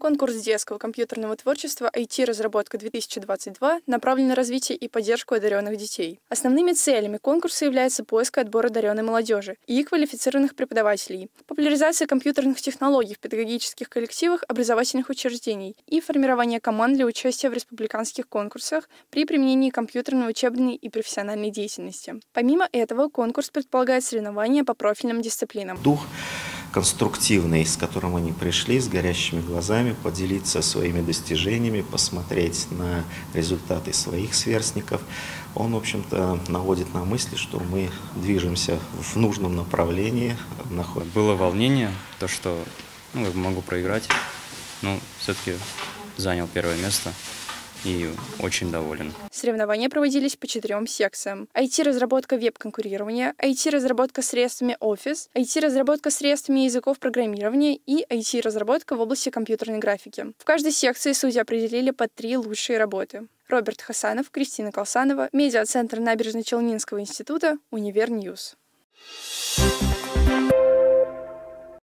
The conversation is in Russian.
Конкурс детского компьютерного творчества IT-разработка-2022 направлен на развитие и поддержку одаренных детей. Основными целями конкурса является поиск и отбор одаренной молодежи и квалифицированных преподавателей, популяризация компьютерных технологий в педагогических коллективах образовательных учреждений и формирование команд для участия в республиканских конкурсах при применении компьютерной, учебной и профессиональной деятельности. Помимо этого, конкурс предполагает соревнования по профильным дисциплинам. Дух конструктивный, с которым они пришли, с горящими глазами, поделиться своими достижениями, посмотреть на результаты своих сверстников, он, в общем-то, наводит на мысли, что мы движемся в нужном направлении. Было волнение, то, что могу проиграть, но все-таки занял первое место. И очень доволен. Соревнования проводились по 4 секциям. IT-разработка веб-конкурирования, IT-разработка средствами Office, IT-разработка средствами языков программирования и IT-разработка в области компьютерной графики. В каждой секции судьи определили по 3 лучшие работы. Роберт Хасанов, Кристина Колсанова, медиа-центр Набережно-Челнинского института, Универньюз.